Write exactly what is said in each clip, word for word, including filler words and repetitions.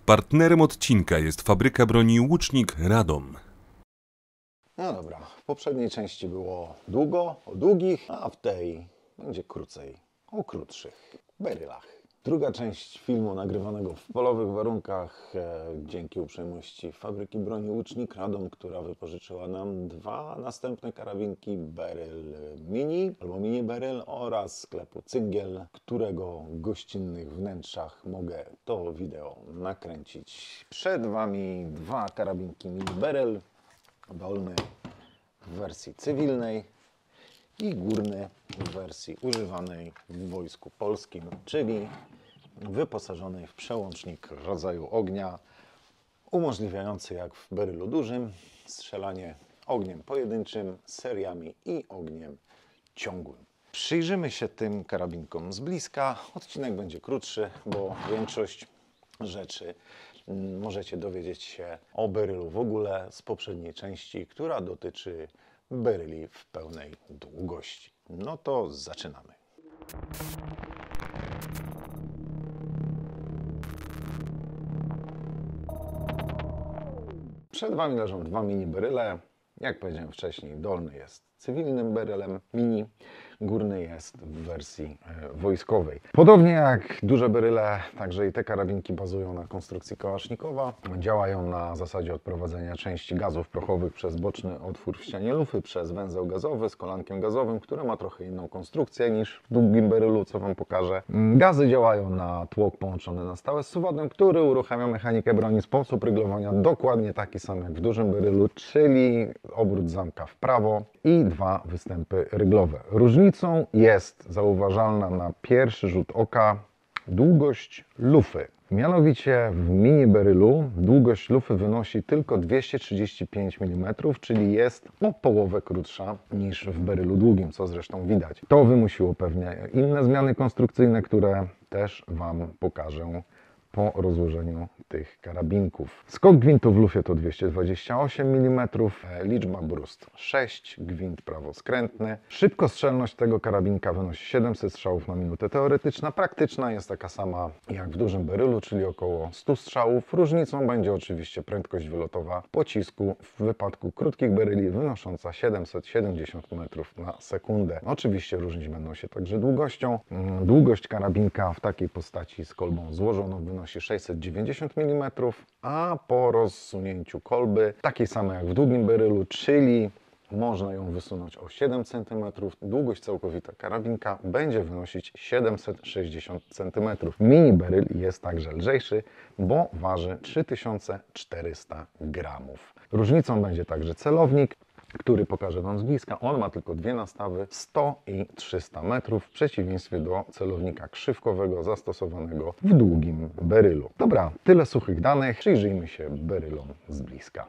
Partnerem odcinka jest fabryka broni Łucznik Radom. No dobra, w poprzedniej części było długo, o długich, a w tej będzie krócej, o krótszych berylach. Druga część filmu nagrywanego w polowych warunkach e, dzięki uprzejmości fabryki broni Łucznik Radom, która wypożyczyła nam dwa następne karabinki Beryl Mini albo Mini Beryl oraz sklepu Cyggiel, którego gościnnych wnętrzach mogę to wideo nakręcić. Przed Wami dwa karabinki Mini Beryl, dolny w wersji cywilnej i górny w wersji używanej w Wojsku Polskim, czyli wyposażonej w przełącznik rodzaju ognia, umożliwiający jak w berylu dużym strzelanie ogniem pojedynczym, seriami i ogniem ciągłym. Przyjrzymy się tym karabinkom z bliska. Odcinek będzie krótszy, bo większość rzeczy możecie dowiedzieć się o berylu w ogóle z poprzedniej części, która dotyczy beryli w pełnej długości. No to zaczynamy. Przed Wami leżą dwa mini beryle. Jak powiedziałem wcześniej, dolny jest cywilnym berylem mini, górny jest w wersji wojskowej. Podobnie jak duże beryle, także i te karabinki bazują na konstrukcji kałasznikowa. Działają na zasadzie odprowadzenia części gazów prochowych przez boczny otwór w ścianie lufy, przez węzeł gazowy z kolankiem gazowym, które ma trochę inną konstrukcję niż w długim berylu, co Wam pokażę. Gazy działają na tłok połączony na stałe z suwadem, który uruchamia mechanikę broni. Sposób ryglowania dokładnie taki sam jak w dużym berylu, czyli obrót zamka w prawo i dwa występy ryglowe. Różnicą jest zauważalna na pierwszy rzut oka długość lufy. Mianowicie w mini berylu długość lufy wynosi tylko dwieście trzydzieści pięć milimetrów, czyli jest o połowę krótsza niż w berylu długim, co zresztą widać. To wymusiło pewnie inne zmiany konstrukcyjne, które też Wam pokażę po rozłożeniu tych karabinków. Skok gwintu w lufie to dwieście dwadzieścia osiem milimetrów, liczba brust sześć, gwint prawoskrętny. Szybkostrzelność tego karabinka wynosi siedemset strzałów na minutę. Teoretyczna, praktyczna jest taka sama jak w dużym berylu, czyli około stu strzałów. Różnicą będzie oczywiście prędkość wylotowa pocisku w wypadku krótkich beryli wynosząca siedemset siedemdziesiąt metrów na sekundę. Oczywiście różnić będą się także długością. Długość karabinka w takiej postaci z kolbą złożoną wynosi sześćset dziewięćdziesiąt milimetrów, a po rozsunięciu kolby, takiej samej jak w długim berylu, czyli można ją wysunąć o siedem centymetrów, długość całkowita karabinka będzie wynosić siedemset sześćdziesiąt centymetrów. Mini beryl jest także lżejszy, bo waży trzy tysiące czterysta gramów. Różnicą będzie także celownik, który pokażę Wam z bliska. On ma tylko dwie nastawy, sto i trzysta metrów, w przeciwieństwie do celownika krzywkowego zastosowanego w długim berylu. Dobra, tyle suchych danych. Przyjrzyjmy się berylom z bliska.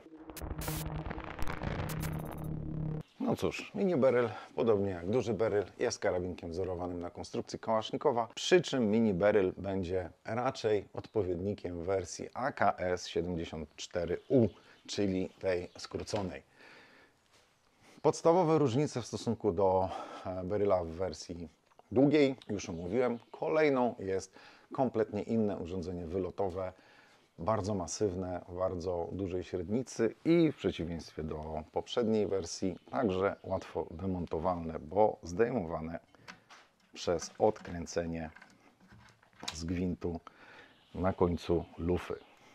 No cóż, mini beryl, podobnie jak duży beryl, jest karabinkiem wzorowanym na konstrukcji kałasznikowa, przy czym mini beryl będzie raczej odpowiednikiem wersji A K S siedemdziesiąt cztery U, czyli tej skróconej. Podstawowe różnice w stosunku do beryla w wersji długiej już omówiłem. Kolejną jest kompletnie inne urządzenie wylotowe, bardzo masywne, bardzo dużej średnicy i w przeciwieństwie do poprzedniej wersji także łatwo demontowalne, bo zdejmowane przez odkręcenie z gwintu na końcu lufy.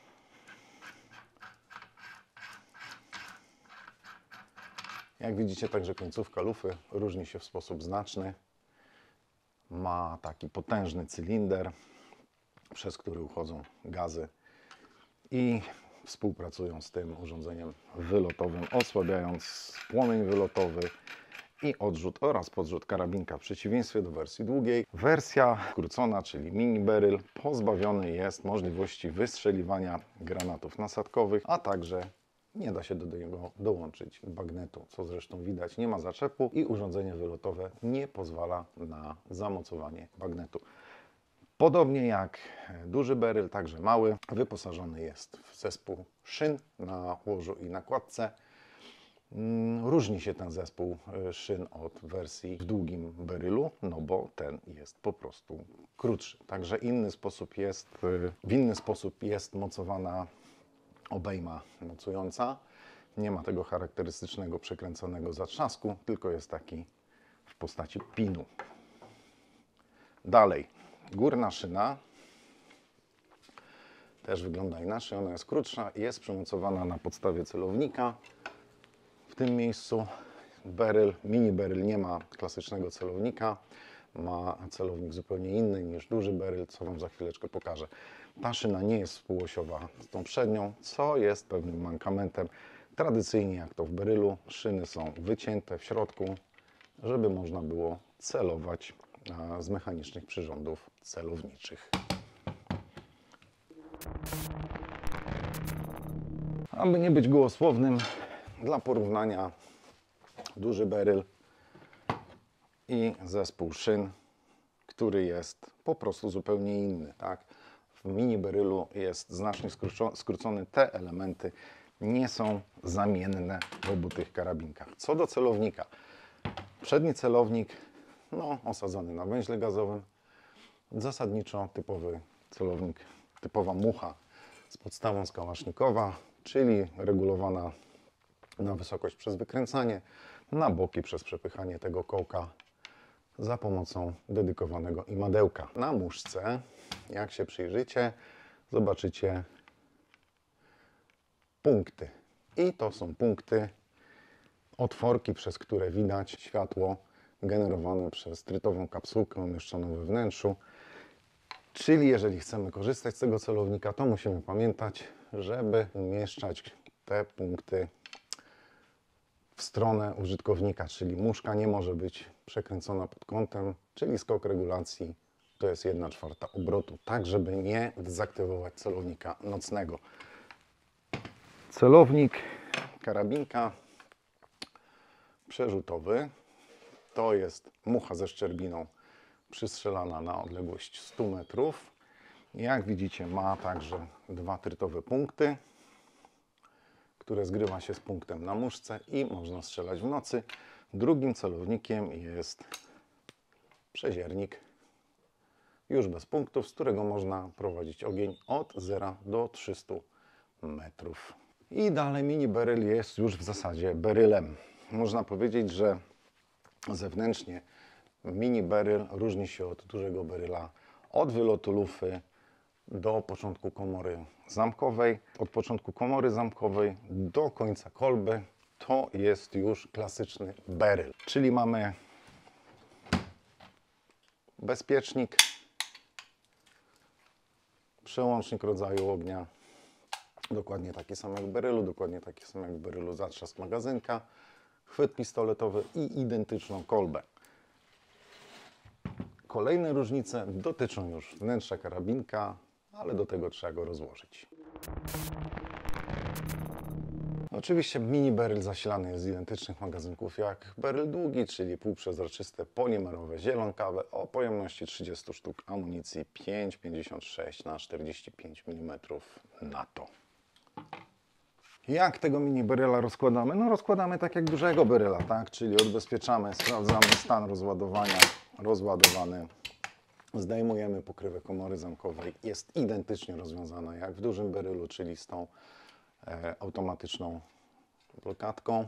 Jak widzicie, także końcówka lufy różni się w sposób znaczny. Ma taki potężny cylinder, przez który uchodzą gazy i współpracują z tym urządzeniem wylotowym, osłabiając płomień wylotowy i odrzut oraz podrzut karabinka w przeciwieństwie do wersji długiej. Wersja skrócona, czyli mini beryl, pozbawiony jest możliwości wystrzeliwania granatów nasadkowych, a także nie da się do niego dołączyć bagnetu, co zresztą widać, nie ma zaczepu i urządzenie wylotowe nie pozwala na zamocowanie bagnetu. Podobnie jak duży beryl, także mały, wyposażony jest w zespół szyn na łożu i nakładce. Różni się ten zespół szyn od wersji w długim berylu, no bo ten jest po prostu krótszy. Także inny sposób jest, w inny sposób jest mocowana obejma mocująca. Nie ma tego charakterystycznego przekręconego zatrzasku, tylko jest taki w postaci pinu. Dalej, górna szyna też wygląda inaczej, ona jest krótsza i jest przymocowana na podstawie celownika. W tym miejscu beryl, mini beryl nie ma klasycznego celownika, ma celownik zupełnie inny niż duży beryl, co Wam za chwileczkę pokażę. Ta szyna nie jest współosiowa z tą przednią, co jest pewnym mankamentem. Tradycyjnie, jak to w berylu, szyny są wycięte w środku, żeby można było celować z mechanicznych przyrządów celowniczych. Aby nie być gołosłownym, dla porównania duży beryl i zespół szyn, który jest po prostu zupełnie inny. Tak? W mini berylu jest znacznie skrócony. Te elementy nie są zamienne w obu tych karabinkach. Co do celownika. Przedni celownik no, osadzony na węźle gazowym. Zasadniczo typowy celownik, typowa mucha z podstawą z kałasznikowa, czyli regulowana na wysokość przez wykręcanie, na boki przez przepychanie tego kołka za pomocą dedykowanego imadełka. Na muszce, jak się przyjrzycie, zobaczycie punkty. I to są punkty, otworki, przez które widać światło generowane przez trytową kapsułkę umieszczoną we wnętrzu. Czyli jeżeli chcemy korzystać z tego celownika, to musimy pamiętać, żeby umieszczać te punkty w stronę użytkownika, czyli muszka nie może być przekręcona pod kątem, czyli skok regulacji to jest jedna czwarta obrotu, tak żeby nie dezaktywować celownika nocnego. Celownik karabinka przerzutowy to jest mucha ze szczerbiną przystrzelana na odległość stu metrów. Jak widzicie, ma także dwa trytowe punkty, które zgrywa się z punktem na muszce i można strzelać w nocy. Drugim celownikiem jest przeziernik, już bez punktów, z którego można prowadzić ogień od zera do trzystu metrów. I dalej mini beryl jest już w zasadzie berylem. Można powiedzieć, że zewnętrznie mini beryl różni się od dużego beryla od wylotu lufy do początku komory zamkowej. Od początku komory zamkowej do końca kolby to jest już klasyczny beryl. Czyli mamy bezpiecznik, przełącznik rodzaju ognia, dokładnie taki sam jak w berylu, dokładnie taki sam jak w berylu zatrzask magazynka, chwyt pistoletowy i identyczną kolbę. Kolejne różnice dotyczą już wnętrza karabinka, ale do tego trzeba go rozłożyć. Oczywiście mini beryl zasilany jest z identycznych magazynków jak beryl długi, czyli półprzezroczyste polimerowe zielonkawe o pojemności trzydzieści sztuk amunicji pięć pięćdziesiąt sześć na czterdzieści pięć milimetrów NATO. Jak tego mini beryla rozkładamy? No rozkładamy tak jak dużego beryla, tak? Czyli odbezpieczamy, sprawdzamy stan rozładowania, rozładowany. Zdejmujemy pokrywę komory zamkowej. Jest identycznie rozwiązana jak w dużym berylu, czyli z tą e, automatyczną blokadką.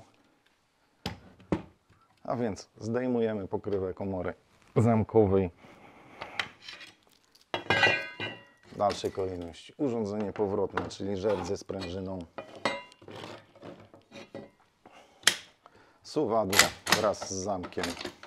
A więc zdejmujemy pokrywę komory zamkowej. W dalszej kolejności urządzenie powrotne, czyli żert ze sprężyną. Suwadło wraz z zamkiem.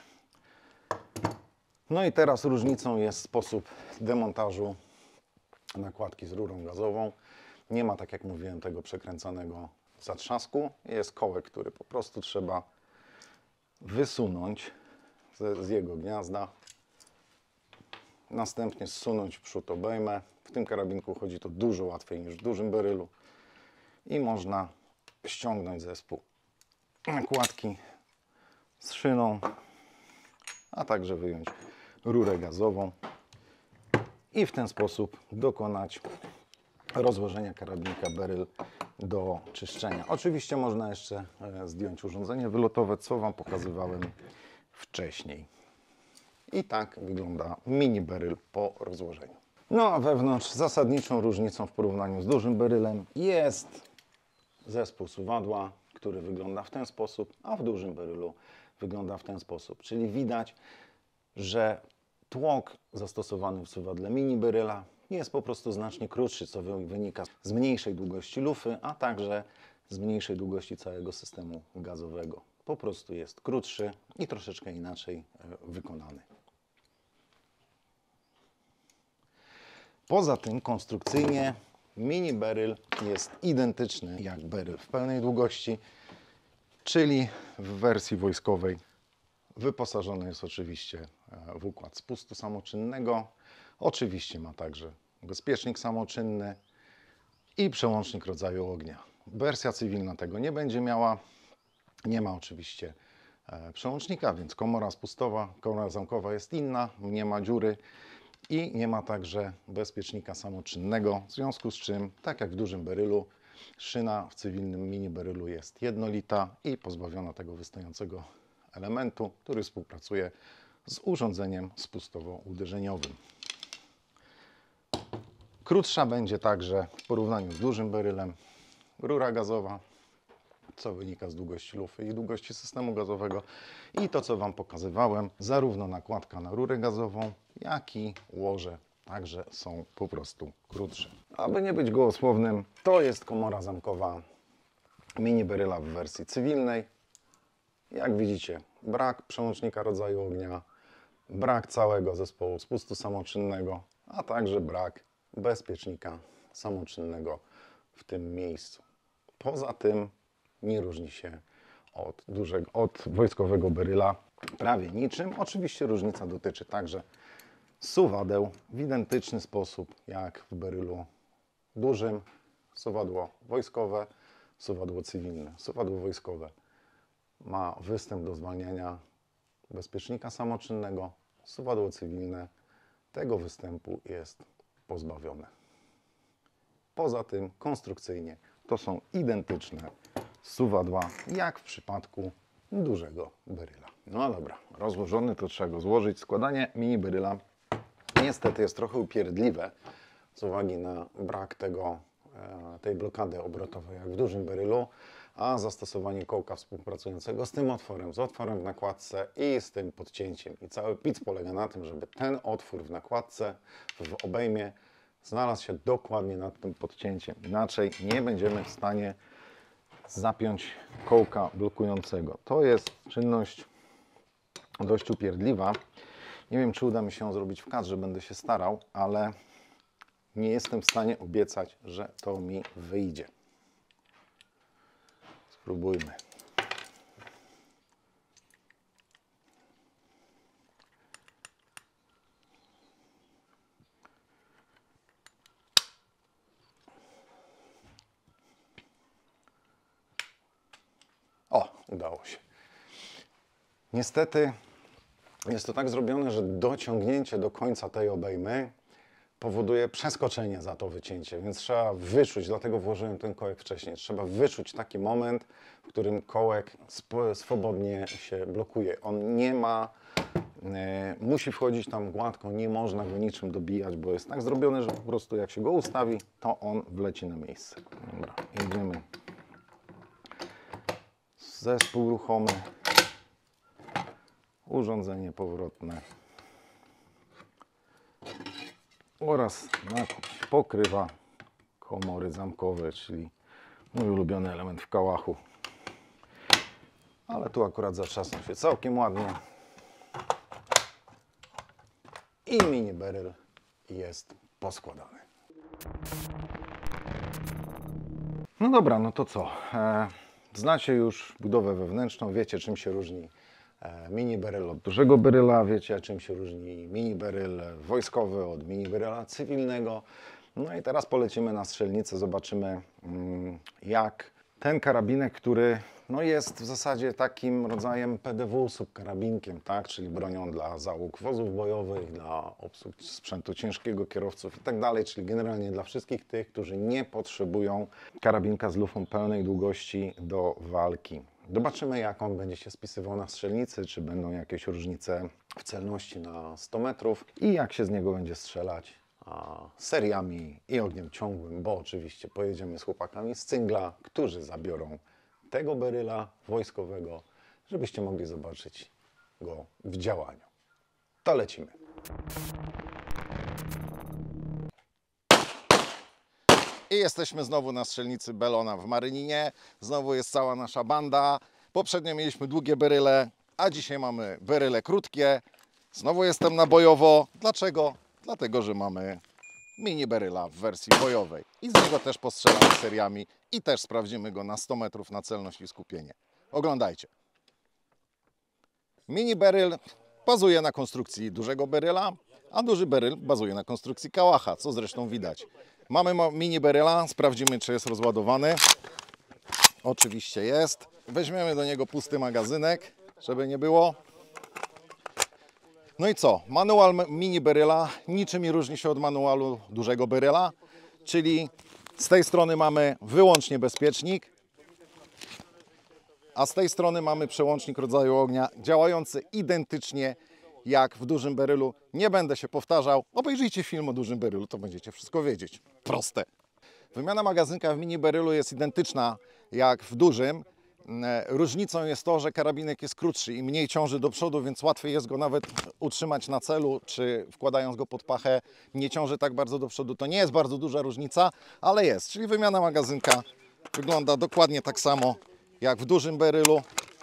No i teraz różnicą jest sposób demontażu nakładki z rurą gazową. Nie ma, tak jak mówiłem, tego przekręcanego zatrzasku. Jest kołek, który po prostu trzeba wysunąć z, z jego gniazda. Następnie zsunąć w przód obejmę. W tym karabinku chodzi to dużo łatwiej niż w dużym berylu. I można ściągnąć zespół nakładki z szyną, a także wyjąć rurę gazową i w ten sposób dokonać rozłożenia karabinka beryl do czyszczenia. Oczywiście można jeszcze zdjąć urządzenie wylotowe, co Wam pokazywałem wcześniej. I tak wygląda mini beryl po rozłożeniu. No a wewnątrz zasadniczą różnicą w porównaniu z dużym berylem jest zespół suwadła, który wygląda w ten sposób, a w dużym berylu wygląda w ten sposób. Czyli widać, że tłok zastosowany w suwadle mini beryla jest po prostu znacznie krótszy, co wynika z mniejszej długości lufy, a także z mniejszej długości całego systemu gazowego. Po prostu jest krótszy i troszeczkę inaczej wykonany. Poza tym konstrukcyjnie mini beryl jest identyczny jak beryl w pełnej długości, czyli w wersji wojskowej. Wyposażony jest oczywiście w układ spustu samoczynnego. Oczywiście ma także bezpiecznik samoczynny i przełącznik rodzaju ognia. Wersja cywilna tego nie będzie miała. Nie ma oczywiście przełącznika, więc komora spustowa, komora zamkowa jest inna, nie ma dziury i nie ma także bezpiecznika samoczynnego, w związku z czym, tak jak w dużym berylu, szyna w cywilnym mini berylu jest jednolita i pozbawiona tego wystającego elementu, który współpracuje z urządzeniem spustowo-uderzeniowym. Krótsza będzie także w porównaniu z dużym berylem rura gazowa, co wynika z długości lufy i długości systemu gazowego. I to, co Wam pokazywałem, zarówno nakładka na rurę gazową, jak i łoże także są po prostu krótsze. Aby nie być gołosłownym, to jest komora zamkowa mini beryla w wersji cywilnej. Jak widzicie, brak przełącznika rodzaju ognia, brak całego zespołu spustu samoczynnego, a także brak bezpiecznika samoczynnego w tym miejscu. Poza tym nie różni się od, dużego, od wojskowego beryla prawie niczym. Oczywiście różnica dotyczy także suwadeł w identyczny sposób jak w berylu dużym. Suwadło wojskowe, suwadło cywilne. Suwadło wojskowe ma występ do zwalniania bezpiecznika samoczynnego. Suwadło cywilne tego występu jest pozbawione. Poza tym konstrukcyjnie to są identyczne suwadła jak w przypadku dużego beryla. No dobra, rozłożony to trzeba go złożyć. Składanie mini beryla niestety jest trochę upierdliwe z uwagi na brak tego, tej blokady obrotowej jak w dużym berylu, a zastosowanie kołka współpracującego z tym otworem, z otworem w nakładce i z tym podcięciem. I cały pic polega na tym, żeby ten otwór w nakładce, w obejmie znalazł się dokładnie nad tym podcięciem. Inaczej nie będziemy w stanie zapiąć kołka blokującego. To jest czynność dość upierdliwa. Nie wiem, czy uda mi się ją zrobić w kadrze, będę się starał, ale nie jestem w stanie obiecać, że to mi wyjdzie. Spróbujmy. O, udało się. Niestety jest to tak zrobione, że dociągnięcie do końca tej obejmy powoduje przeskoczenie za to wycięcie, więc trzeba wyczuć, dlatego włożyłem ten kołek wcześniej, trzeba wyczuć taki moment, w którym kołek swobodnie się blokuje. On nie ma, e, musi wchodzić tam gładko, nie można go niczym dobijać, bo jest tak zrobione, że po prostu jak się go ustawi, to on wleci na miejsce. Dobra, jedziemy. Zespół ruchomy, urządzenie powrotne oraz pokrywa komory zamkowe, czyli mój ulubiony element w kałachu. Ale tu akurat zatrzasnął się całkiem ładnie. I mini beryl jest poskładany. No dobra, no to co? E, znacie już budowę wewnętrzną, wiecie czym się różni mini beryl od dużego beryla, wiecie czym się różni mini beryl wojskowy od mini beryla cywilnego. No i teraz polecimy na strzelnicę, zobaczymy jak ten karabinek, który no jest w zasadzie takim rodzajem P D W subkarabinkiem, tak? Czyli bronią dla załóg wozów bojowych, dla obsług sprzętu ciężkiego, kierowców i tak dalej, czyli generalnie dla wszystkich tych, którzy nie potrzebują karabinka z lufą pełnej długości do walki. Zobaczymy, jak on będzie się spisywał na strzelnicy, czy będą jakieś różnice w celności na sto metrów i jak się z niego będzie strzelać a, seriami i ogniem ciągłym, bo oczywiście pojedziemy z chłopakami z Cyngla, którzy zabiorą tego beryla wojskowego, żebyście mogli zobaczyć go w działaniu. To lecimy. I jesteśmy znowu na strzelnicy Bellona w Maryninie. Znowu jest cała nasza banda. Poprzednio mieliśmy długie beryle, a dzisiaj mamy beryle krótkie. Znowu jestem na bojowo. Dlaczego? Dlatego, że mamy mini beryla w wersji bojowej. I z niego też postrzelamy seriami i też sprawdzimy go na sto metrów na celność i skupienie. Oglądajcie. Mini beryl bazuje na konstrukcji dużego beryla, a duży beryl bazuje na konstrukcji kałacha, co zresztą widać. Mamy mini beryla, sprawdzimy, czy jest rozładowany. Oczywiście jest. Weźmiemy do niego pusty magazynek, żeby nie było. No i co? Manual mini beryla niczym nie różni się od manualu dużego beryla, czyli z tej strony mamy wyłącznie bezpiecznik, a z tej strony mamy przełącznik rodzaju ognia działający identycznie jak w dużym berylu. Nie będę się powtarzał. Obejrzyjcie film o dużym berylu, to będziecie wszystko wiedzieć. Proste. Wymiana magazynka w mini berylu jest identyczna jak w dużym. Różnicą jest to, że karabinek jest krótszy i mniej ciąży do przodu, więc łatwiej jest go nawet utrzymać na celu, czy wkładając go pod pachę, nie ciąży tak bardzo do przodu. To nie jest bardzo duża różnica, ale jest. Czyli wymiana magazynka wygląda dokładnie tak samo jak w dużym berylu.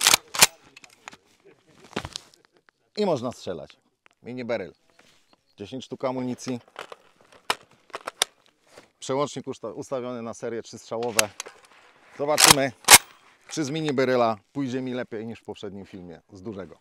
I można strzelać. Mini beryl. dziesięć sztuk amunicji. Przełącznik ustawiony na serię trzystrzałowe. Zobaczymy, czy z mini beryla pójdzie mi lepiej niż w poprzednim filmie z dużego.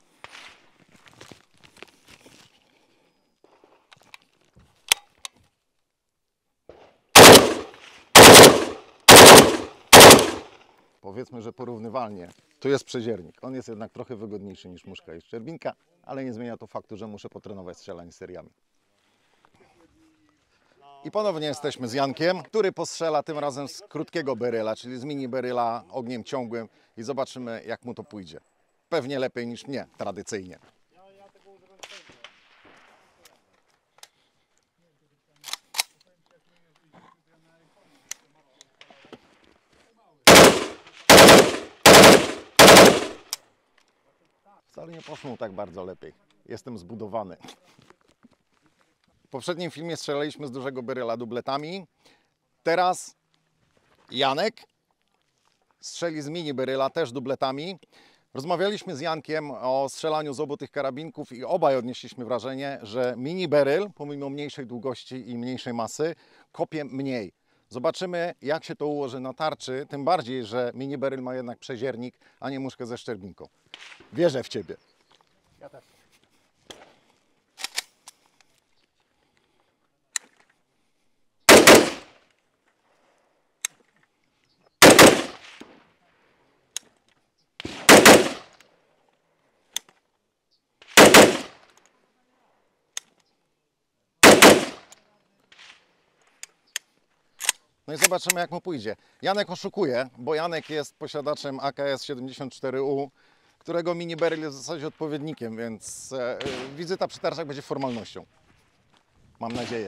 Powiedzmy, że porównywalnie. Tu jest przeziernik. On jest jednak trochę wygodniejszy niż muszka i szczerbinka, ale nie zmienia to faktu, że muszę potrenować strzelanie seriami. I ponownie jesteśmy z Jankiem, który postrzela tym razem z krótkiego beryla, czyli z mini beryla ogniem ciągłym i zobaczymy, jak mu to pójdzie. Pewnie lepiej niż mnie, tradycyjnie. Wcale nie poszło mu tak bardzo lepiej. Jestem zbudowany. W poprzednim filmie strzelaliśmy z dużego beryla dubletami. Teraz Janek strzeli z mini beryla też dubletami. Rozmawialiśmy z Jankiem o strzelaniu z obu tych karabinków i obaj odnieśliśmy wrażenie, że mini beryl, pomimo mniejszej długości i mniejszej masy, kopie mniej. Zobaczymy, jak się to ułoży na tarczy, tym bardziej, że mini beryl ma jednak przeziernik, a nie muszkę ze szczerbinką. Wierzę w Ciebie. Ja też. No i zobaczymy, jak mu pójdzie. Janek oszukuje, bo Janek jest posiadaczem A K S siedemdziesiąt cztery U, którego mini beryl jest w zasadzie odpowiednikiem, więc e, wizyta przy tarczach będzie formalnością. Mam nadzieję.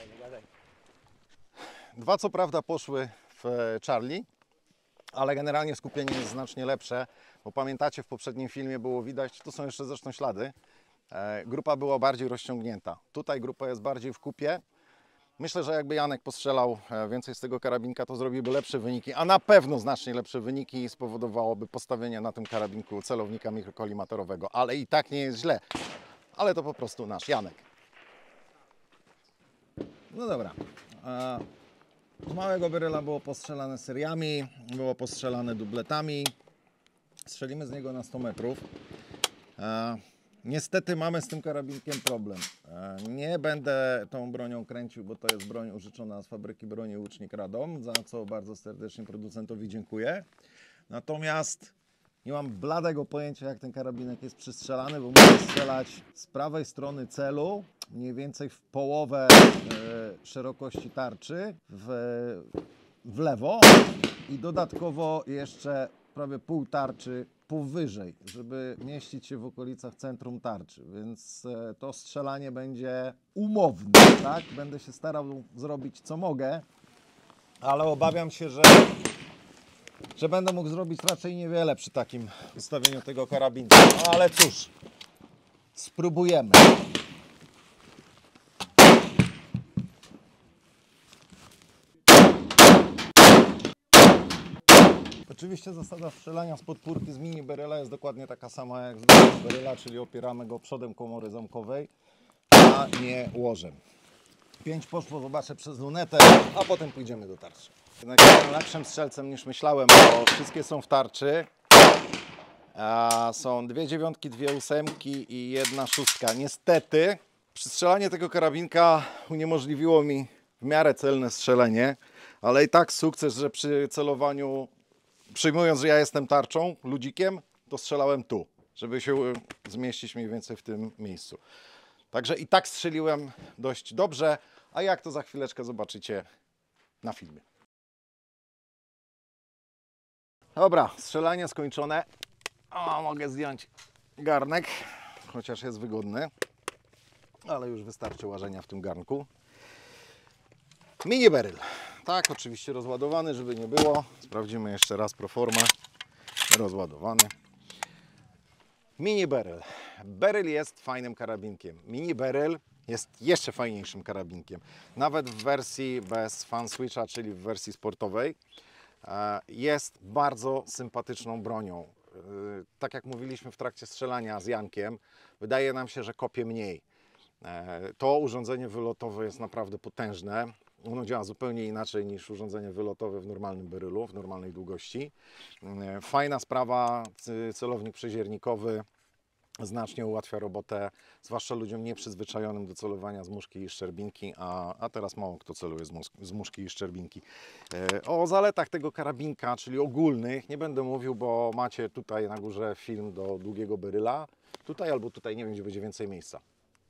Dwa co prawda poszły w Charlie, ale generalnie skupienie jest znacznie lepsze, bo pamiętacie, w poprzednim filmie było widać, tu są jeszcze zresztą ślady, e, grupa była bardziej rozciągnięta. Tutaj grupa jest bardziej w kupie. Myślę, że jakby Janek postrzelał więcej z tego karabinka, to zrobiłby lepsze wyniki, a na pewno znacznie lepsze wyniki i spowodowałoby postawienie na tym karabinku celownika mikrokolimatorowego. Ale i tak nie jest źle. Ale to po prostu nasz Janek. No dobra. Z małego beryla było postrzelane seriami, było postrzelane dubletami. Strzelimy z niego na sto metrów. Niestety mamy z tym karabinkiem problem. Nie będę tą bronią kręcił, bo to jest broń użyczona z fabryki broni Łucznik Radom, za co bardzo serdecznie producentowi dziękuję. Natomiast nie mam bladego pojęcia, jak ten karabinek jest przystrzelany, bo muszę strzelać z prawej strony celu, mniej więcej w połowę e, szerokości tarczy, w, w lewo i dodatkowo jeszcze prawie pół tarczy powyżej, żeby mieścić się w okolicach centrum tarczy, więc e, to strzelanie będzie umowne, tak? Będę się starał zrobić co mogę, ale obawiam się, że że będę mógł zrobić raczej niewiele przy takim ustawieniu tego karabinu. No, ale cóż, spróbujemy. Oczywiście zasada strzelania z podpórki z mini beryla jest dokładnie taka sama jak z dużego beryla, czyli opieramy go przodem komory zamkowej, a nie łożem. Pięć poszło, zobaczę przez lunetę, a potem pójdziemy do tarczy. Jednak jestem lepszym strzelcem niż myślałem, bo wszystkie są w tarczy. A są dwie dziewiątki, dwie ósemki i jedna szóstka. Niestety przystrzelanie tego karabinka uniemożliwiło mi w miarę celne strzelenie, ale i tak sukces, że przy celowaniu, przyjmując, że ja jestem tarczą, ludzikiem, to strzelałem tu, żeby się zmieścić mniej więcej w tym miejscu. Także i tak strzeliłem dość dobrze, a jak to za chwileczkę zobaczycie na filmie. Dobra, strzelanie skończone. O, mogę zdjąć garnek, chociaż jest wygodny, ale już wystarczy łażenia w tym garnku. Mini beryl. Tak, oczywiście rozładowany, żeby nie było. Sprawdzimy jeszcze raz proformę. Rozładowany. Mini beryl. Beryl jest fajnym karabinkiem. Mini beryl jest jeszcze fajniejszym karabinkiem. Nawet w wersji bez fan switcha, czyli w wersji sportowej, jest bardzo sympatyczną bronią. Tak jak mówiliśmy w trakcie strzelania z Jankiem, wydaje nam się, że kopie mniej. To urządzenie wylotowe jest naprawdę potężne. Ono działa zupełnie inaczej niż urządzenie wylotowe w normalnym berylu, w normalnej długości. Fajna sprawa, celownik przeziernikowy znacznie ułatwia robotę, zwłaszcza ludziom nieprzyzwyczajonym do celowania z muszki i szczerbinki, a, a teraz mało kto celuje z, mus, z muszki i szczerbinki. E, o zaletach tego karabinka, czyli ogólnych, nie będę mówił, bo macie tutaj na górze film do długiego beryla. Tutaj albo tutaj, nie wiem, gdzie będzie więcej miejsca.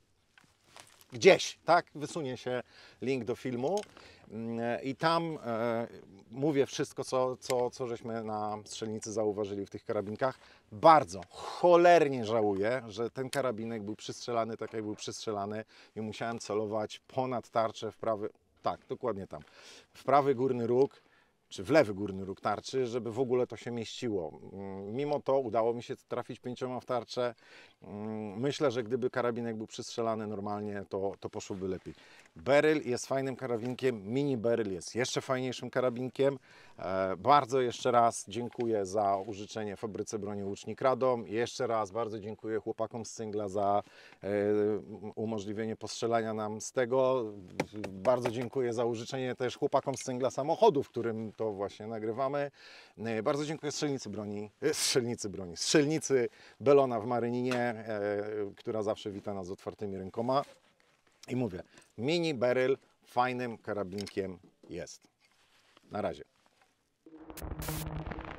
Gdzieś, tak? Wysunie się link do filmu i tam e, mówię wszystko, co, co, co żeśmy na strzelnicy zauważyli w tych karabinkach. Bardzo, cholernie żałuję, że ten karabinek był przystrzelany tak, jak był przystrzelany i musiałem celować ponad tarczę w prawy, tak, dokładnie tam, w prawy górny róg, czy w lewy górny róg tarczy, żeby w ogóle to się mieściło. Mimo to udało mi się trafić pięcioma w tarczę. Myślę, że gdyby karabinek był przystrzelany normalnie, to, to poszłoby lepiej. Beryl jest fajnym karabinkiem, mini beryl jest jeszcze fajniejszym karabinkiem. E, bardzo jeszcze raz dziękuję za użyczenie fabryce broni Łucznik Radom. Jeszcze raz bardzo dziękuję chłopakom z Cyngla za e, umożliwienie postrzelania nam z tego. Bardzo dziękuję za użyczenie też chłopakom z Cyngla samochodu, w którym to właśnie nagrywamy. E, bardzo dziękuję strzelnicy broni, e, strzelnicy broni, strzelnicy Belona w Maryninie, e, która zawsze wita nas z otwartymi rękoma. I mówię, mini beryl fajnym karabinkiem jest. Na razie.